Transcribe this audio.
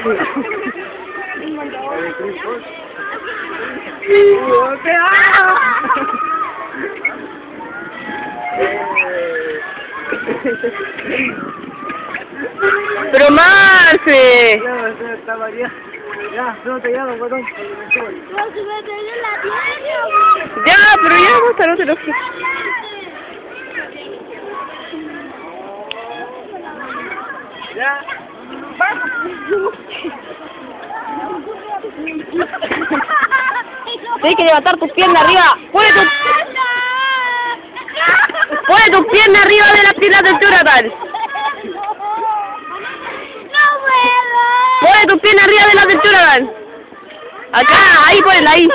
Pero Marce. Está María. Ya, no te llamo, botón. Ya, pero ya basta, no te lo sé. Ya. Tienes que levantar tus piernas arriba. Pone tus piernas arriba de las piernas del Jonathan. Pone tus piernas arriba de las del Jonathan. Acá, ahí ponela, ahí.